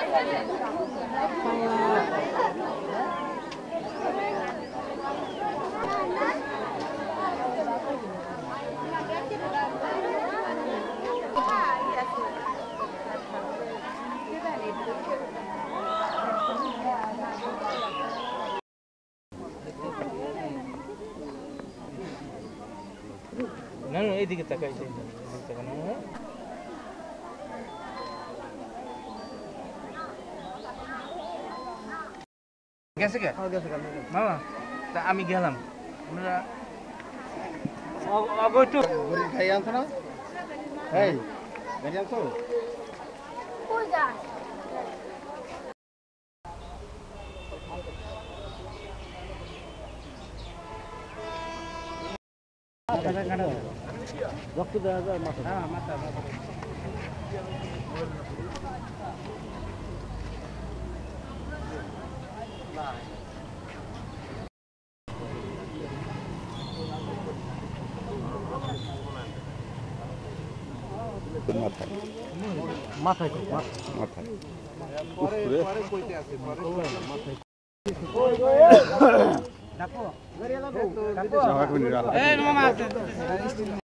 না না এইদিকে তাকাই এদিকে তাকানো গেছে কে মামা তা আমি গেলাম আমরা অগৈটু গরি খাই আনছ না এই গাড়ি আনছ কই যা রক্ত দেওয়া যায় মাথা হ্যাঁ মাথা মাথায় মাথায় এই মামা